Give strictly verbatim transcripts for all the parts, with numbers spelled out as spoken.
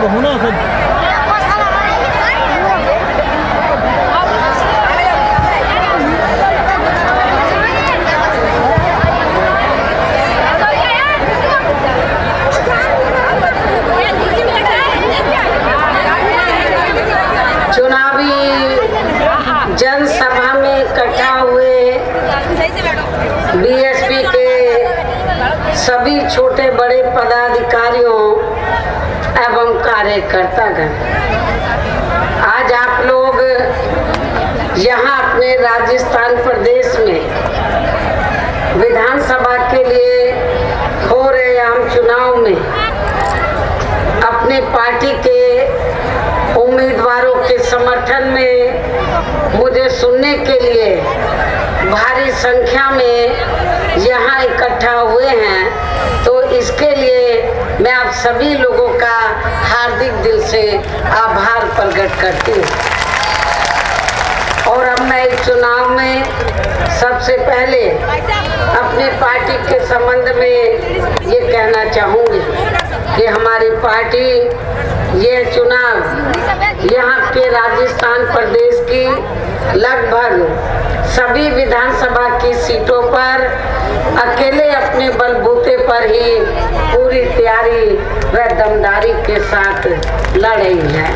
जनसभा में इकट्ठा हुए बीएसपी के सभी छोटे बड़े पदाधिकारियों एवं कार्यकर्तागण, आज आप लोग यहाँ अपने राजस्थान प्रदेश में विधानसभा के लिए हो रहे आम चुनाव में अपने पार्टी के उम्मीदवारों के समर्थन में मुझे सुनने के लिए भारी संख्या में यहाँ इकट्ठा हुए हैं, तो इसके लिए मैं आप सभी लोगों का हार्दिक दिल से आभार प्रकट करती हूँ। और अब मैं इस चुनाव में सबसे पहले अपनी पार्टी के संबंध में ये कहना चाहूँगी कि हमारी पार्टी ये चुनाव यहाँ के राजस्थान प्रदेश की लगभग सभी विधानसभा की सीटों पर अकेले अपने बलबूते पर ही पूरी तैयारी व दमदारी के साथ लड़ रही है।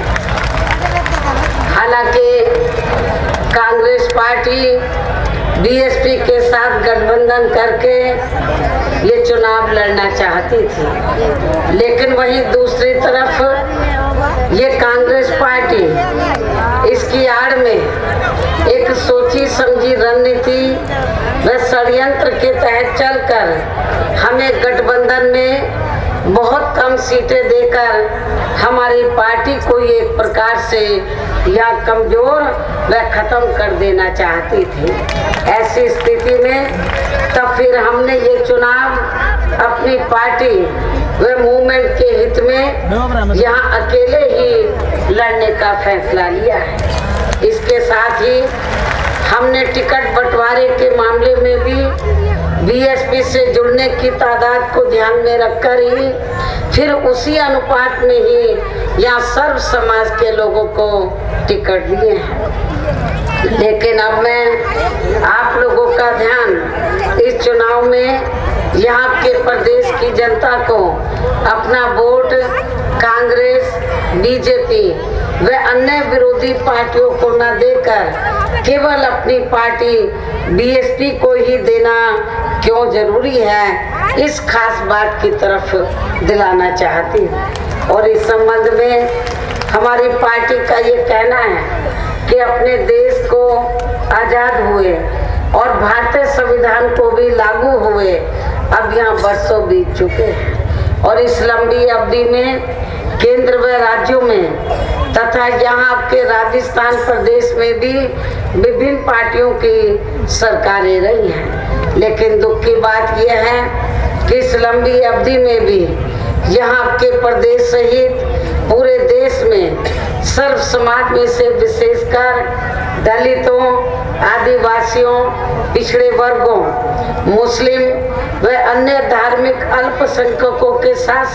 हालांकि कांग्रेस पार्टी बीएसपी के साथ गठबंधन करके ये चुनाव लड़ना चाहती थी, लेकिन वहीं दूसरी तरफ ये कांग्रेस पार्टी इसकी आड़ में एक सोची समझी रणनीति व षड्यंत्र के तहत चलकर हमें गठबंधन में बहुत कम सीटें देकर हमारी पार्टी को एक प्रकार से या कमजोर व खत्म कर देना चाहती थी। ऐसी स्थिति में तब फिर हमने ये चुनाव अपनी पार्टी व मूवमेंट के हित में यहाँ अकेले ही लड़ने का फैसला लिया है। इसके साथ ही हमने टिकट बंटवारे के मामले में भी बीएसपी से जुड़ने की तादाद को ध्यान में रखकर ही फिर उसी अनुपात में ही यहाँ सर्व समाज के लोगों को टिकट दिए हैं। लेकिन अब मैं आप लोगों का ध्यान इस चुनाव में यहाँ के प्रदेश की जनता को अपना वोट कांग्रेस, बीजेपी व अन्य विरोधी पार्टियों को न देकर केवल अपनी पार्टी बीएसपी को ही देना क्यों जरूरी है, इस खास बात की तरफ दिलाना चाहती हूँ। और इस संबंध में हमारी पार्टी का ये कहना है कि अपने देश को आज़ाद हुए और भारतीय संविधान को भी लागू हुए अब यहाँ बरसों बीत चुके हैं, और इस लंबी अवधि में केंद्र व राज्यों में तथा यहाँ आपके राजस्थान प्रदेश में भी विभिन्न पार्टियों की सरकारें रही हैं। लेकिन दुख की बात यह है कि इस लंबी अवधि में भी यहाँ आपके प्रदेश सहित पूरे देश में सर्व समाज में से विशेषकर दलितों, आदिवासियों, पिछड़े वर्गों, मुस्लिम व अन्य धार्मिक अल्पसंख्यकों के साथ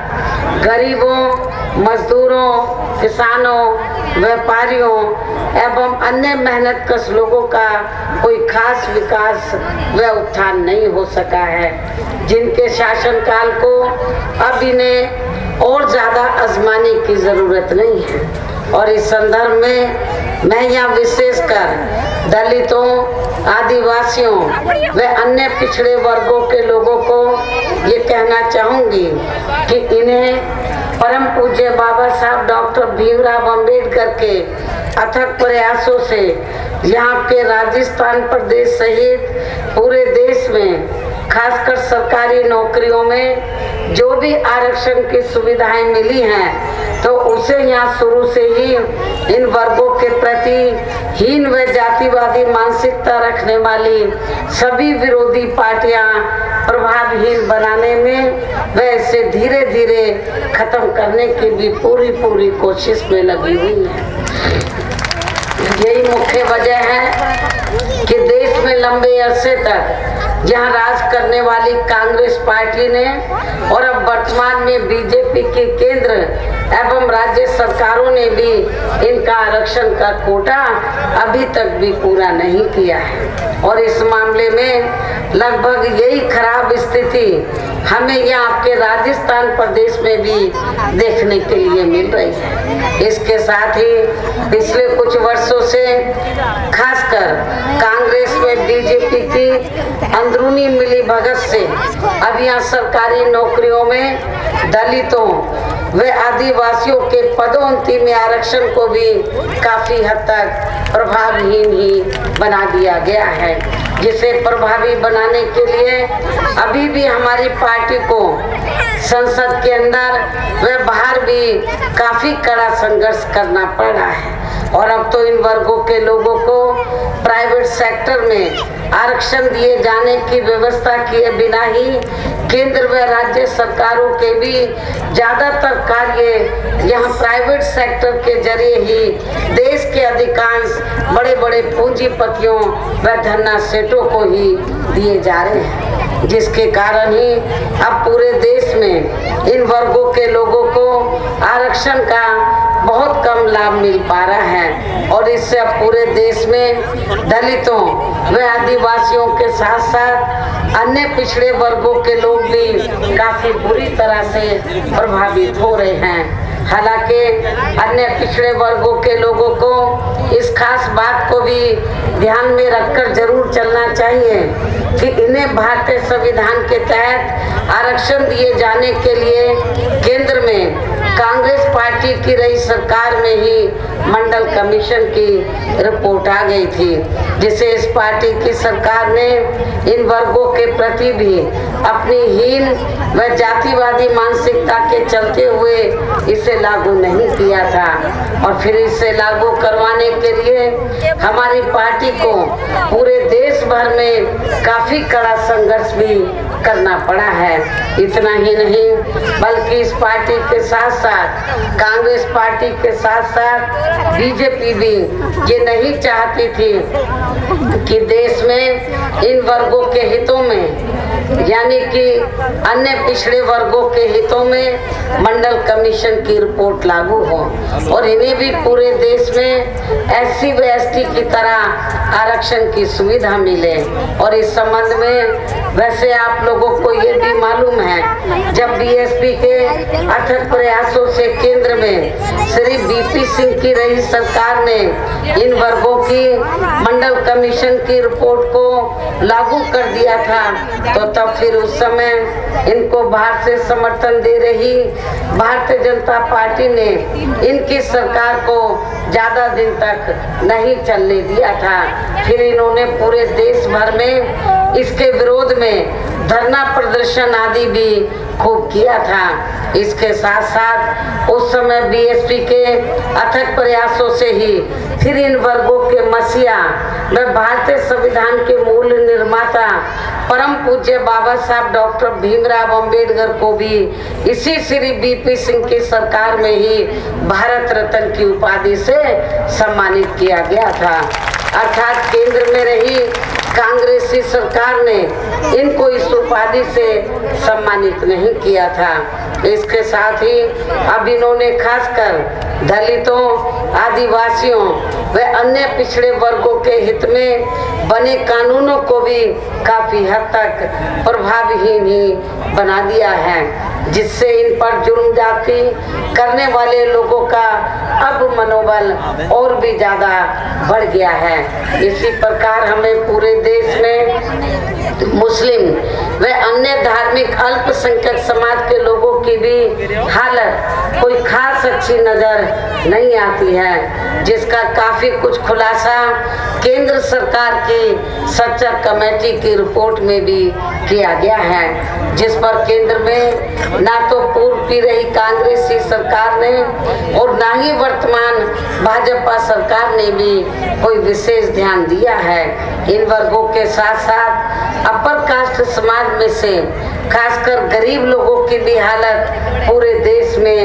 साथ गरीबों, मजदूरों, किसानों, व्यापारियों एवं अन्य मेहनतकश लोगों का कोई खास विकास व उत्थान नहीं हो सका है, जिनके शासनकाल को अब इन्हें और ज़्यादा आजमाने की ज़रूरत नहीं है। और इस संदर्भ में मैं यहाँ विशेषकर दलितों, आदिवासियों व अन्य पिछड़े वर्गों के लोगों को ये कहना चाहूँगी कि इन्हें परम पूज्य बाबा साहब डॉक्टर भीमराव अंबेडकर के अथक प्रयासों से यहाँ के राजस्थान प्रदेश सहित पूरे देश में खासकर सरकारी नौकरियों में जो भी आरक्षण की सुविधाएं मिली हैं, तो उसे यहाँ शुरू से ही इन वर्गों के प्रति हीन व जातिवादी मानसिकता रखने वाली सभी विरोधी पार्टियां प्रभावहीन बनाने में व इसे धीरे धीरे खत्म करने की भी पूरी पूरी कोशिश में लगी हुई है। यही मुख्य वजह है कि देश में लंबे अरसे तक जहां राज करने वाली कांग्रेस पार्टी ने और अब वर्तमान में बीजेपी की केंद्र एवं राज्य सरकारों ने भी इनका आरक्षण का कोटा अभी तक भी पूरा नहीं किया है। और इस मामले में लगभग यही खराब स्थिति हमें यहाँ आपके राजस्थान प्रदेश में भी देखने के लिए मिल रही है। इसके साथ ही पिछले कुछ वर्षों से खासकर कांग्रेस में बीजेपी की अंदरूनी मिलीभगत से अब यहाँ सरकारी नौकरियों में दलितों व आदिवासियों के पदोन्नति में आरक्षण को भी काफी हद तक प्रभावहीन ही बना दिया गया है, जिसे प्रभावी बनाने के लिए अभी भी हमारी पार्टी को संसद के अंदर व बाहर भी काफी कड़ा संघर्ष करना पड़ रहा है। और अब तो इन वर्गों के लोगों को प्राइवेट सेक्टर में आरक्षण दिए जाने की व्यवस्था किए बिना ही केंद्र व राज्य सरकारों के भी ज्यादातर कार्य यहाँ प्राइवेट सेक्टर के जरिए ही देश के अधिकांश बड़े बड़े पूंजीपतियों व धन्ना सेठों को ही दिए जा रहे हैं, जिसके कारण ही अब पूरे देश में इन वर्गों के लोगों को आरक्षण का बहुत कम लाभ मिल पा रहा है। और इससे अब पूरे देश में दलितों व आदिवासियों के साथ साथ अन्य पिछड़े वर्गों के लोग भी काफी बुरी तरह से प्रभावित हो रहे हैं। हालांकि अन्य पिछड़े वर्गों के लोगों को इस खास बात को भी ध्यान में रखकर जरूर चलना चाहिए कि इन्हें भारतीय संविधान के तहत आरक्षण दिए जाने के लिए केंद्र में कांग्रेस पार्टी की रही सरकार में ही मंडल कमीशन की रिपोर्ट आ गई थी, जिसे इस पार्टी की सरकार ने इन वर्गों के प्रति भी अपनी हीन व जातिवादी मानसिकता के चलते हुए इसे लागू नहीं किया था। और फिर इसे लागू करवाने के लिए हमारी पार्टी को पूरे देश भर में काफी कड़ा संघर्ष भी करना पड़ा है। इतना ही नहीं बल्कि इस पार्टी के साथ साथ कांग्रेस पार्टी के साथ साथ बीजेपी भी ये नहीं चाहती थी कि देश में इन वर्गों के हितों में यानी कि अन्य पिछड़े वर्गों के हितों में मंडल कमीशन की रिपोर्ट लागू हो और इन्हें भी पूरे देश में एससी व एसटी की तरह आरक्षण की सुविधा मिले। और इस संबंध में वैसे आप लोगों को ये भी मालूम है, जब बीएसपी के अथक प्रयासों से केंद्र में श्री बीपी सिंह की रही सरकार ने इन वर्गों की मंडल कमीशन की रिपोर्ट को लागू कर दिया था, तो तब फिर उस समय इनको बाहर से समर्थन दे रही भारतीय जनता पार्टी ने इनकी सरकार को ज्यादा दिन तक नहीं चलने दिया था। फिर इन्होंने पूरे देश भर में इसके विरोध में धरना प्रदर्शन आदि भी खूब किया था। इसके साथ साथ उस समय बीएसपी के अथक प्रयासों से ही फिर इन वर्गों के मसीहा व भारतीय संविधान के मूल निर्माता परम पूज्य बाबा साहब डॉक्टर भीमराव अंबेडकर को भी इसी श्री बीपी सिंह की सरकार में ही भारत रत्न की उपाधि से सम्मानित किया गया था। अर्थात केंद्र में रही कांग्रेसी सरकार ने इनको इस उपाधि से सम्मानित नहीं किया था। इसके साथ ही अब इन्होंने खासकर दलितों, आदिवासियों व अन्य पिछड़े वर्गों के हित में बने कानूनों को भी काफी हद तक प्रभावहीन ही बना दिया है, जिससे इन पर जुर्म जाति करने वाले लोगों का अब मनोबल और भी ज्यादा बढ़ गया है। इसी प्रकार हमें पूरे देश में मुस्लिम व अन्य धार्मिक अल्पसंख्यक समाज के लोगों की भी हालत कोई खास अच्छी नजर नहीं आती है, जिसका काफी कुछ खुलासा केंद्र सरकार की सच्चा कमेटी की रिपोर्ट में भी किया गया है, जिस पर केंद्र में ना तो पूर्व की रही कांग्रेसी सरकार ने और ना ही वर्तमान भाजपा सरकार ने भी कोई विशेष ध्यान दिया है। इन वर्गों के साथ साथ अपर कास्ट समाज में से खासकर गरीब लोगों की भी हालत पूरे देश में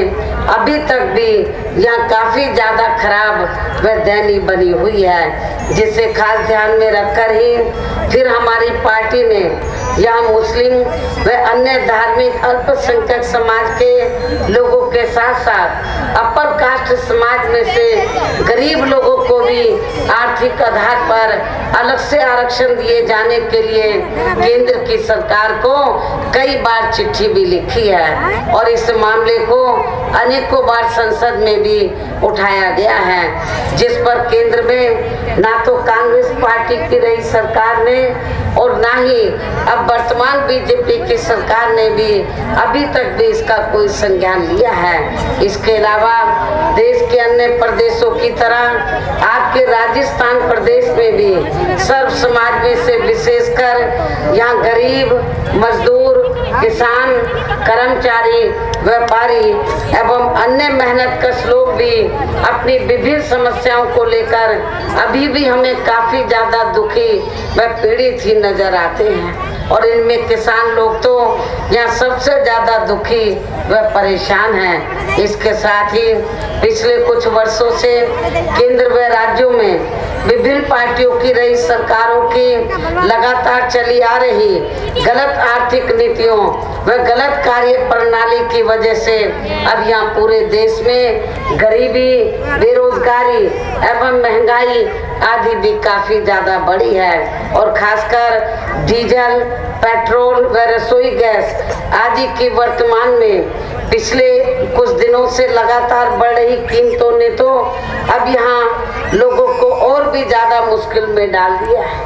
अभी तक भी यहाँ काफ़ी ज़्यादा खराब व दयनीय बनी हुई है, जिसे खास ध्यान में रखकर ही फिर हमारी पार्टी ने यहाँ मुस्लिम व अन्य धार्मिक अल्पसंख्यक समाज के लोगों के साथ साथ अपर कास्ट समाज में से गरीब लोगों को भी आर्थिक आधार पर अलग से आरक्षण दिए जाने के लिए केंद्र की सरकार को कई बार चिट्ठी भी लिखी है और इस मामले को अनेकों बार संसद में भी उठाया गया है, जिस पर केंद्र में ना तो कांग्रेस पार्टी की रही सरकार ने और ना ही अब वर्तमान बीजेपी की सरकार ने भी अभी तक भी इसका कोई संज्ञान लिया है। इसके अलावा देश के अन्य प्रदेशों की तरह आपके राजस्थान प्रदेश में भी सर्व समाज में से विशेषकर यहाँ गरीब, मजदूर, किसान, कर्मचारी, व्यापारी एवं अन्य मेहनतकश लोग भी अपनी विभिन्न समस्याओं को लेकर अभी भी हमें काफ़ी ज़्यादा दुखी व पीड़ित ही नजर आते हैं और इनमें किसान लोग तो यहाँ सबसे ज़्यादा दुखी व परेशान हैं। इसके साथ ही पिछले कुछ वर्षों से केंद्र व राज्यों में विभिन्न पार्टियों की रही सरकारों की लगातार चली आ रही गलत आर्थिक नीतियों व गलत कार्य प्रणाली की वजह से अब यहाँ पूरे देश में गरीबी, बेरोजगारी एवं महंगाई आदि भी काफ़ी ज़्यादा बढ़ी है और खासकर डीजल, पेट्रोल व रसोई गैस आदि की वर्तमान में पिछले कुछ दिनों से लगातार बढ़ रही कीमतों ने तो अब यहाँ लोगों को और भी ज़्यादा मुश्किल में डाल दिया है।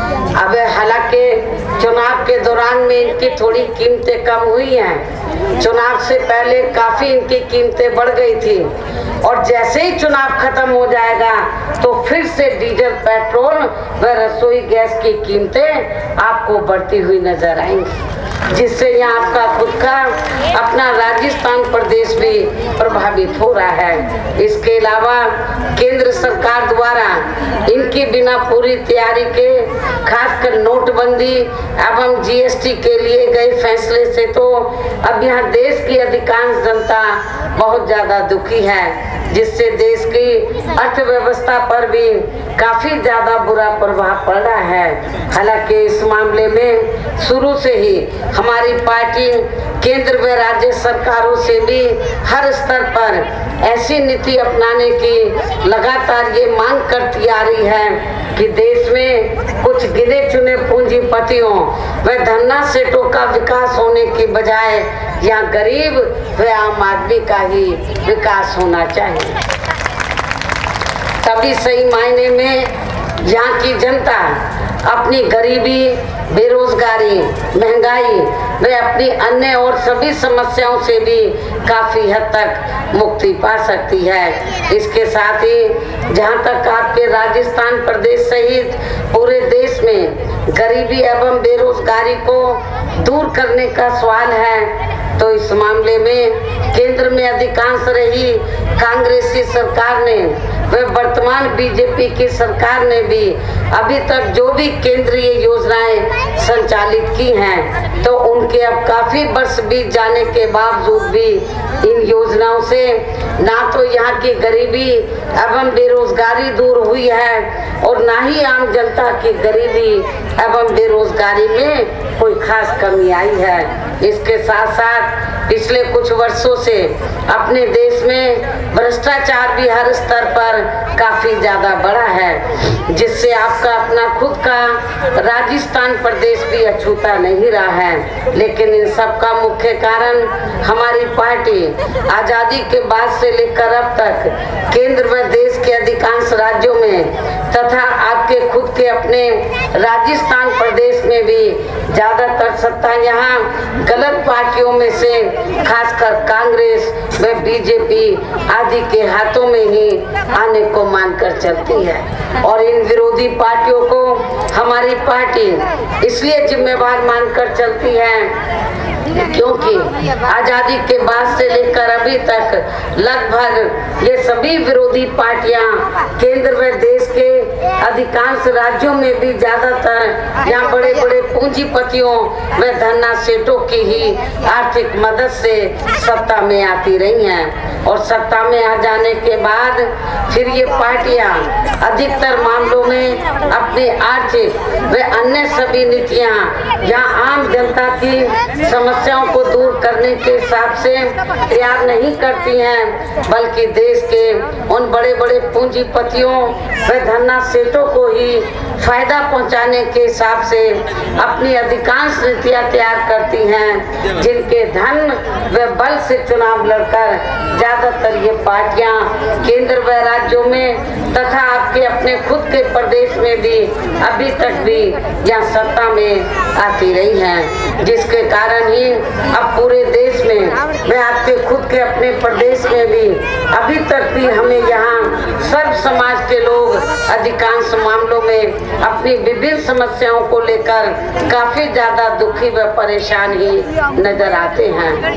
अब हालांकि चुनाव के दौरान में इनकी थोड़ी कीमतें कम हुई हैं, चुनाव से पहले काफ़ी इनकी कीमतें बढ़ गई थी और जैसे ही चुनाव खत्म हो जाएगा तो फिर से डीजल, पेट्रोल व रसोई गैस की कीमतें आपको बढ़ती हुई नजर आएंगी, जिससे यहाँ आपका खुद का अपना राजस्थान प्रदेश भी प्रभावित हो रहा है। इसके अलावा केंद्र सरकार द्वारा इनकी बिना पूरी तैयारी के खासकर नोटबंदी एवं जीएसटी के लिए गए फैसले से तो अब यहाँ देश की अधिकांश जनता बहुत ज़्यादा दुखी है, जिससे देश की अर्थव्यवस्था पर भी काफ़ी ज़्यादा बुरा प्रभाव पड़ रहा है। हालांकि इस मामले में शुरू से ही हमारी पार्टी केंद्र व राज्य सरकारों से भी हर स्तर पर ऐसी नीति अपनाने की लगातार ये मांग करती आ रही है कि देश में कुछ गिने चुने पूंजीपतियों व धन्ना सेठों का विकास होने की बजाय यहाँ गरीब व आम आदमी का ही विकास होना चाहिए। तभी सही मायने में यहाँ की जनता अपनी गरीबी, बेरोजगारी, महंगाई व अपनी अन्य और सभी समस्याओं से भी काफ़ी हद तक मुक्ति पा सकती है। इसके साथ ही जहाँ तक आपके राजस्थान प्रदेश सहित पूरे देश में गरीबी एवं बेरोजगारी को दूर करने का सवाल है, तो इस मामले में केंद्र में अधिकांश रही कांग्रेसी सरकार ने व वर्तमान बीजेपी की सरकार ने भी अभी तक जो भी केंद्रीय योजनाएं संचालित की हैं, तो उनके अब काफ़ी वर्ष बीत जाने के बावजूद भी इन योजनाओं से ना तो यहाँ की गरीबी एवं बेरोजगारी दूर हुई है और ना ही आम जनता की गरीबी एवं बेरोजगारी में कोई खास कमी आई है। इसके साथ साथ पिछले कुछ वर्षों से अपने देश में भ्रष्टाचार भी हर स्तर पर काफ़ी ज़्यादा बढ़ा है, जिससे आपका अपना खुद का राजस्थान प्रदेश भी अछूता नहीं रहा है। लेकिन इन सब का मुख्य कारण हमारी पार्टी आज़ादी के बाद से लेकर अब तक केंद्र व देश के अधिकांश राज्यों में तथा आपके खुद के अपने राजस्थान प्रदेश में भी ज़्यादातर सत्ता यहाँ गलत पार्टियों में से खासकर कांग्रेस व बीजेपी आदि के हाथों में ही आने को मानकर चलती है और इन विरोधी पार्टियों को हमारी पार्टी इसलिए जिम्मेवार मानकर चलती है क्योंकि आज़ादी के बाद से लेकर अभी तक लगभग ये सभी विरोधी पार्टियां केंद्र व देश के अधिकांश राज्यों में भी ज्यादातर यहाँ बड़े बड़े पूंजीपतियों व धन्ना सेठों की ही आर्थिक मदद से सत्ता में आती रही हैं और सत्ता में आ जाने के बाद फिर ये पार्टियां अधिकतर मामलों में अपनी आर्थिक व अन्य सभी नीतियां यहाँ आम जनता की समस्याओं को दूर करने के हिसाब से तैयार नहीं करती हैं, बल्कि देश के उन बड़े बड़े पूंजीपतियों व धन्ना सेठों को ही फायदा पहुंचाने के हिसाब से अपनी अधिकांश नीतियां तैयार करती हैं, जिनके धन व बल से चुनाव लड़कर ज्यादातर ये पार्टियां केंद्र व राज्यों में तथा आपके अपने खुद के प्रदेश में भी अभी तक भी यहाँ सत्ता में आती रही हैं, जिसके कारण ही अब पूरे देश में व आपके खुद के अपने प्रदेश में भी अभी तक भी हमें यहाँ सर्व समाज के लोग अधिकांश मामलों में अपनी विभिन्न समस्याओं को लेकर काफी ज्यादा दुखी व परेशान ही नजर आते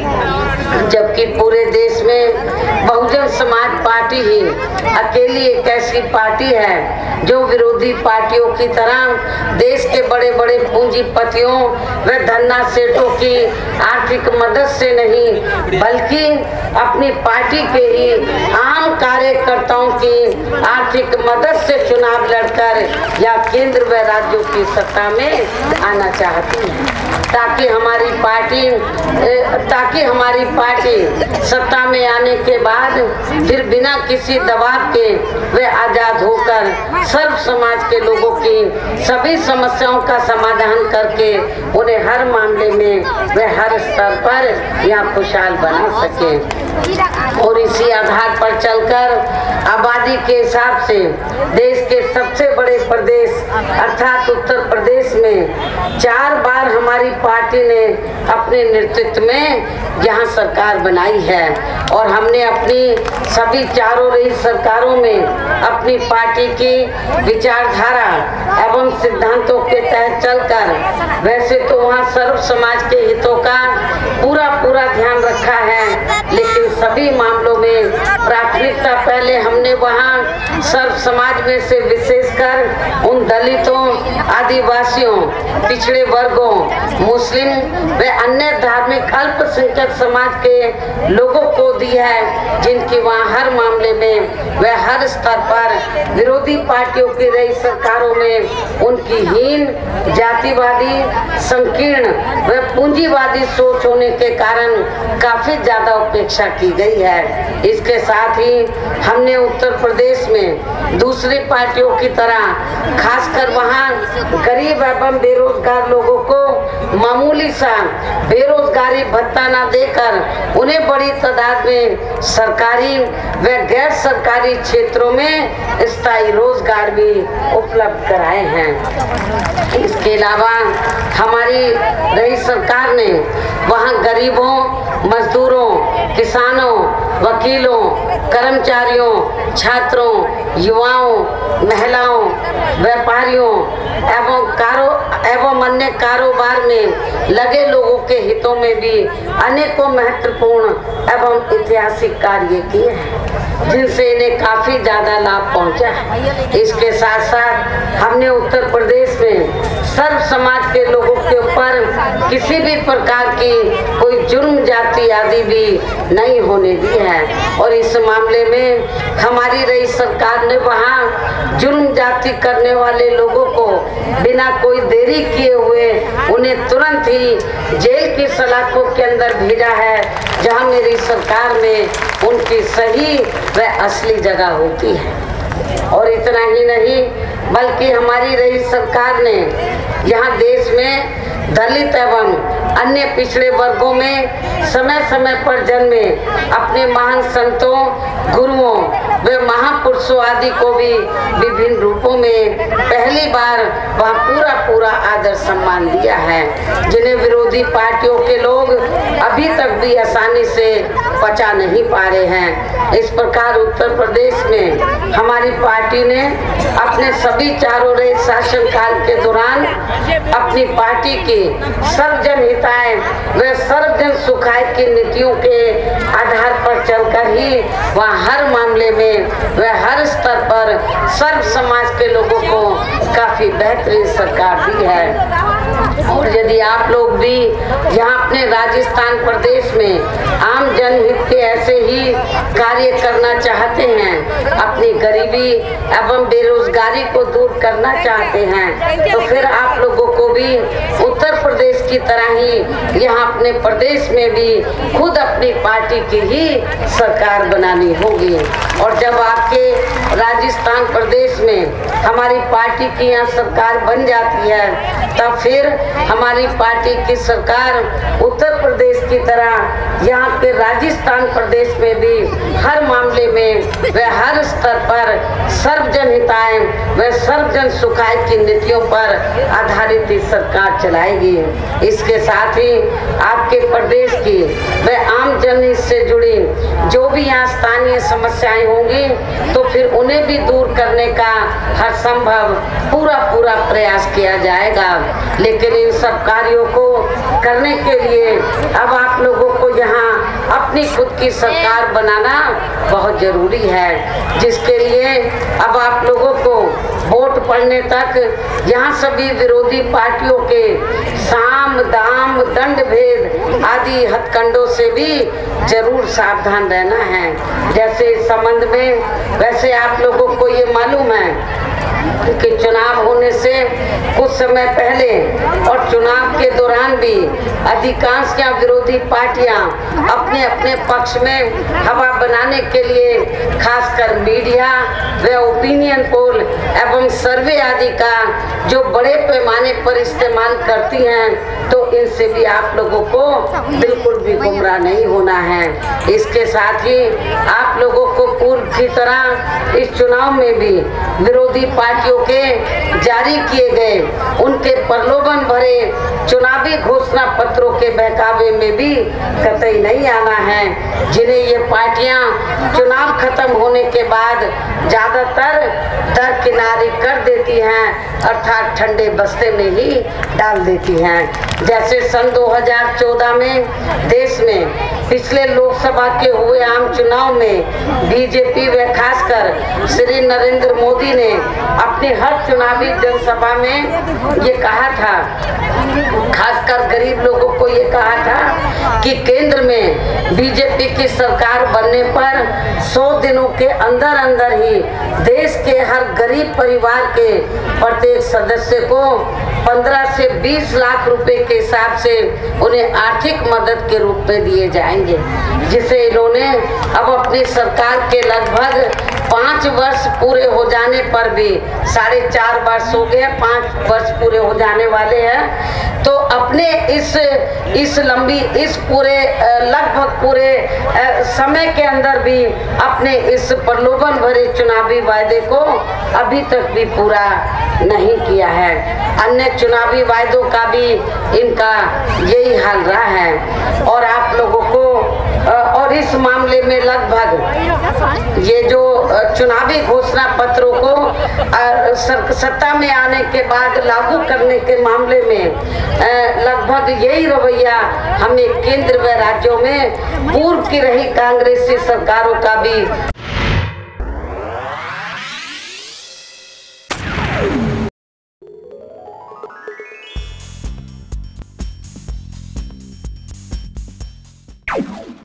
हैं, जबकि पूरे देश में बहुजन समाज पार्टी ही अकेली एक ऐसी पार्टी है जो विरोधी पार्टियों की तरह देश के बड़े बड़े पूंजीपतियों व धन्ना सेठों की आर्थिक मदद से नहीं बल्कि अपनी पार्टी के ही आम कार्यकर्ताओं की आर्थिक मदद से चुनाव लड़कर या केंद्र व राज्यों की सत्ता में आना चाहती है, ताकि हमारी पार्टी ताकि हमारी पार्टी सत्ता में आने के बाद फिर बिना किसी दबाव के वे आजाद होकर सर्व समाज के लोगों की सभी समस्याओं का समाधान करके उन्हें हर मामले में वे हर स्तर पर यहाँ खुशहाल बना सके। और इसी आधार पर चलकर आबादी के हिसाब से देश के सबसे बड़े प्रदेश अर्थात उत्तर प्रदेश में चार बार हमारी पार्टी ने अपने नेतृत्व में यहाँ सरकार बनाई है और हमने अपनी सभी चारों रही सरकारों में अपनी पार्टी की विचारधारा एवं सिद्धांतों के तहत चलकर वैसे तो वहाँ सर्व समाज के हितों का पूरा पूरा ध्यान रखा है, लेकिन सभी मामलों में प्राथमिकता पहले हमने वहाँ सर्व समाज में से विशेषकर उन दलितों, आदिवासियों, पिछड़े वर्गों, मुस्लिम व अन्य धार्मिक अल्पसंख्यक समाज के लोगों को दी है, जिनकी वहाँ हर मामले में व हर स्तर पर विरोधी पार्टियों की रही सरकारों में उनकी हीन, जातिवादी, संकीर्ण व पूंजीवादी सोच होने के कारण काफी ज्यादा उपेक्षा की गई है। इसके साथ ही हमने उत्तर प्रदेश में दूसरी पार्टियों की तरह खासकर वहाँ गरीब एवं बेरोजगार लोगों को मामूली सा बेरोजगारी भत्ता न देकर उन्हें बड़ी तादाद में सरकारी व गैर सरकारी क्षेत्रों में स्थायी रोजगार भी उपलब्ध कराए हैं। इसके अलावा हमारी रही सरकार ने वहाँ गरीबों, मजदूरों, किसानों, वकीलों, कर्मचारियों, छात्रों, युवाओं, महिलाओं, व्यापारियों एवं कारो एवं अन्य कारोबार में लगे लोगों के हितों में भी अनेकों महत्वपूर्ण एवं ऐतिहासिक कार्य किए हैं, जिनसे इन्हें काफी ज्यादा लाभ पहुंचा है। इसके साथ साथ हमने उत्तर प्रदेश में सर्व समाज के लोगों के ऊपर किसी भी प्रकार की कोई जुर्म जाति आदि भी नहीं होने दी है और इस मामले में हमारी रही सरकार ने वहाँ जुर्म जाति करने वाले लोगों को बिना कोई देरी किए हुए उन्हें तुरंत ही जेल की सलाखों के अंदर भेजा है, जहाँ मेरी सरकार में उनकी सही व असली जगह होती है। और इतना ही नहीं बल्कि हमारी रही सरकार ने यहाँ देश में दलित एवं अन्य पिछड़े वर्गों में समय समय पर जन्मे अपने महान संतों, गुरुओं व महापुरुषों आदि को भी विभिन्न रूपों में पहली बार वहाँ पूरा पूरा आदर सम्मान दिया है, जिन्हें विरोधी पार्टियों के लोग अभी तक भी आसानी से पचा नहीं पा रहे हैं। इस प्रकार उत्तर प्रदेश में हमारी पार्टी ने अपने सभी चारों रहे शासन काल के दौरान अपनी पार्टी की सर्वजन हिताय व सर्वजन सुखाय की नीतियों के आधार पर चलकर ही वह हर मामले में व हर स्तर पर सर्व समाज के लोगों को काफी बेहतरीन सरकार दी है। और यदि आप लोग भी यहाँ अपने राजस्थान प्रदेश में आम जनहित के ऐसे ही कार्य करना चाहते हैं, अपनी गरीबी एवं बेरोजगारी को दूर करना चाहते हैं, तो फिर आप लोगों को भी उत्तर प्रदेश की तरह ही यहाँ अपने प्रदेश में भी खुद अपनी पार्टी की ही सरकार बनानी होगी। और जब आपके राजस्थान प्रदेश में हमारी पार्टी की यहाँ सरकार बन जाती है, तब फिर हमारी पार्टी की सरकार उत्तर प्रदेश की तरह यहाँ के राजस्थान प्रदेश में भी हर मामले में व हर स्तर पर सर्वजन हिताय व सर्वजन सुखाय की नीतियों पर आधारित सरकार चलाएगी। इसके साथ ही आपके प्रदेश की व आम जनहित से जुड़ी जो भी यहाँ स्थानीय समस्याएं होंगी, तो फिर उन्हें भी दूर करने का हर संभव पूरा पूरा प्रयास किया जाएगा। लेकिन इन सब कार्यों को करने के लिए अब आप लोगों को यहाँ अपनी खुद की सरकार बनाना बहुत जरूरी है, जिसके लिए अब आप लोगों को वोट पड़ने तक यहाँ सभी विरोधी पार्टियों के साम दाम दंड भेद आदि हथकंडों से भी जरूर सावधान रहना है। जैसे इस संबंध में वैसे आप लोगों को ये मालूम है कि चुनाव होने से कुछ समय पहले और चुनाव के दौरान भी अधिकांश या विरोधी पार्टियां अपने अपने पक्ष में हवा बनाने के लिए खासकर मीडिया व ओपिनियन पोल एवं सर्वे आदि का जो बड़े पैमाने पर इस्तेमाल करती हैं, तो इनसे भी आप लोगों को बिल्कुल भी गुमराह नहीं होना है। इसके साथ ही आप लोगों को पूर्व की तरह इस चुनाव में भी विरोधी पार्टियों के जारी किए गए उनके प्रलोभन भरे चुनावी घोषणा पत्रों के बहकावे में भी कतई नहीं आना है, जिन्हें ये पार्टियां चुनाव खत्म होने के बाद ज्यादातर दरकिनारी कर देती हैं, अर्थात ठंडे बस्ते में ही डाल देती हैं। जैसे सन दो हज़ार चौदह में देश में पिछले लोकसभा के हुए आम चुनाव में बीजेपी व खासकर श्री नरेंद्र मोदी ने अपनी हर चुनावी जनसभा में ये कहा था, खासकर गरीब लोगों को ये कहा था कि केंद्र में बीजेपी की सरकार बनने पर सौ दिनों के अंदर अंदर ही देश के हर गरीब परिवार के प्रत्येक सदस्य को पंद्रह से बीस लाख रुपए के हिसाब से उन्हें आर्थिक मदद के रूप में दिए जाएंगे, जिसे इन्होंने अब अपनी सरकार के लगभग पाँच वर्ष पूरे हो जाने पर भी, साढ़े चार वर्ष हो गए, पाँच वर्ष पूरे हो जाने वाले हैं, तो अपने इस इस लंबी इस पूरे लगभग पूरे समय के अंदर भी अपने इस प्रलोभन भरे चुनावी वायदे को अभी तक भी पूरा नहीं किया है। अन्य चुनावी वायदों का भी इनका यही हाल रहा है। और आप लोगों को और इस मामले में लगभग ये जो चुनावी घोषणा पत्रों को सत्ता में आने के बाद लागू करने के मामले में लगभग यही रवैया हमें केंद्र व राज्यों में पूर्व की रही कांग्रेसी सरकारों का भी